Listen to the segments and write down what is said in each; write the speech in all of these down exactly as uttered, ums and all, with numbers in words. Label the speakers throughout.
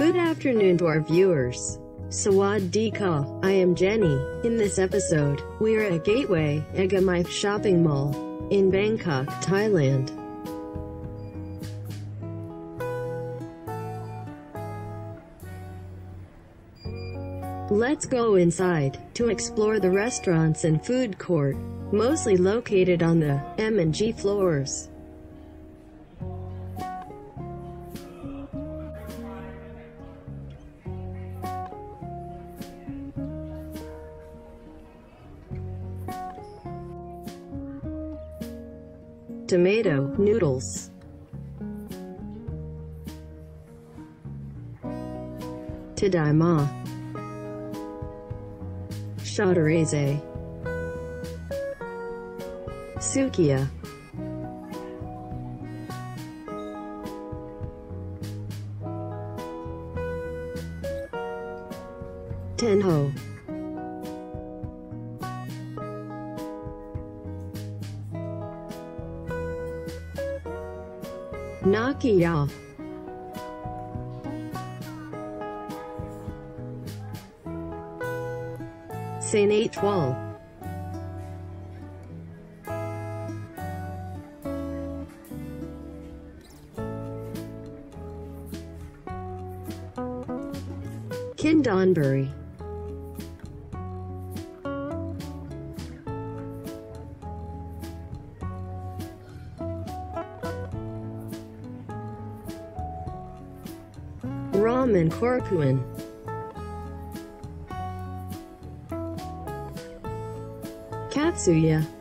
Speaker 1: Good afternoon to our viewers. Sawadee ka, I am Jenny. In this episode, we are at Gateway Egamai Shopping Mall in Bangkok, Thailand. Let's go inside to explore the restaurants and food court, mostly located on the M and G floors. Tomato noodles, Tadaima, Chaudreze, Sukiya, Tenho, Nakiya, Saint Etoile, Kindonbury, Ramen Korkuan, Katsuya,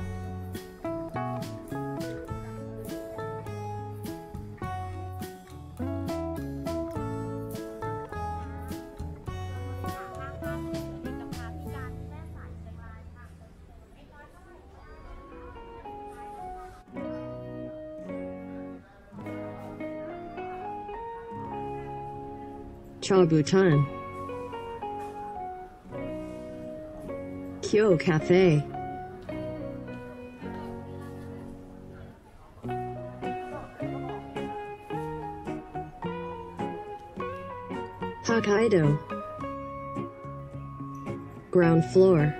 Speaker 1: Chabutan, Kyo Cafe, Hokkaido, ground floor,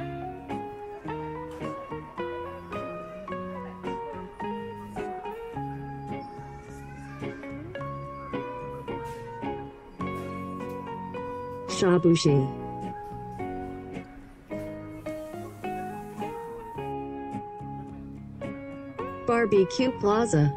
Speaker 1: Shabushi, Barbecue Plaza,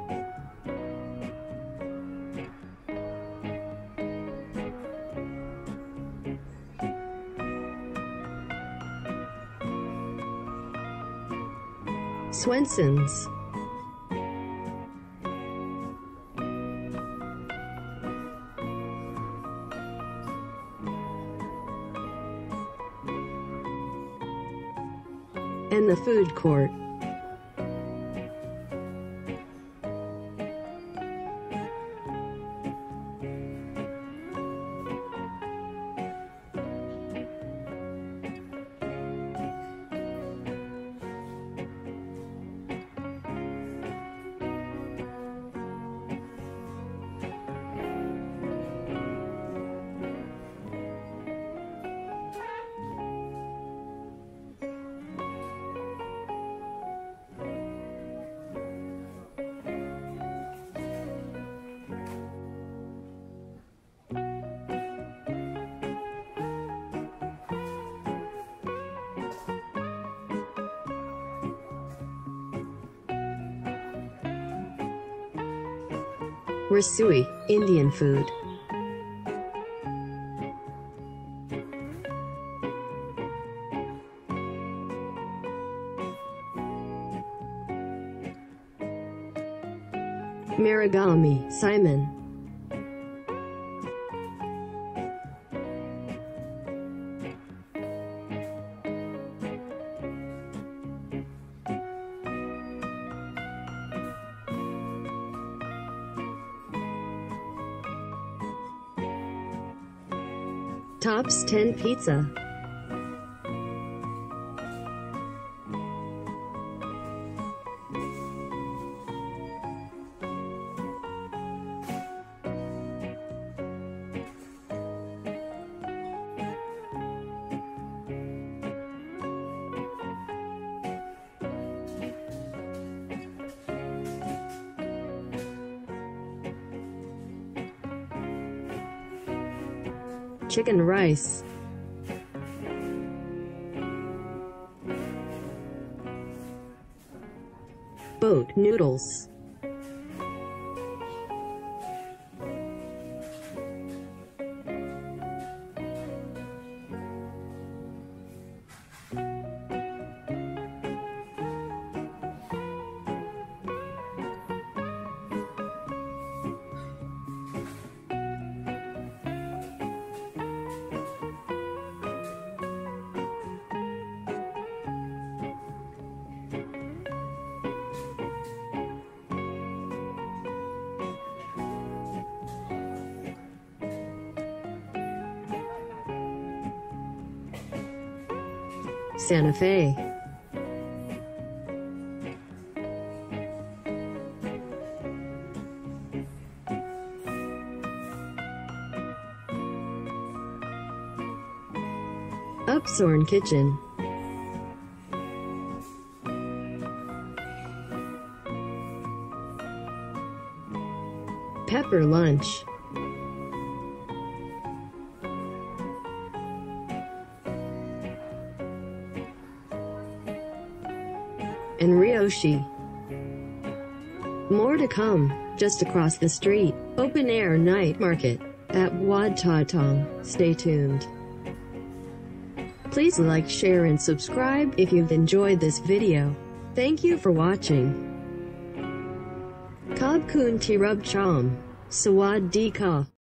Speaker 1: Swenson's, and the food court. Rasui, Indian food. Marigami, Simon. Tops ten Pizza, chicken rice, boat noodles, Santa Fe, Upsorn Kitchen, Pepper Lunch, and Ryoshi. More to come, just across the street, open air night market at Wat Tatong. Stay tuned. Please like, share and subscribe if you've enjoyed this video. Thank you for watching. Khab Khun Tirub Chom. Sawadee Ka.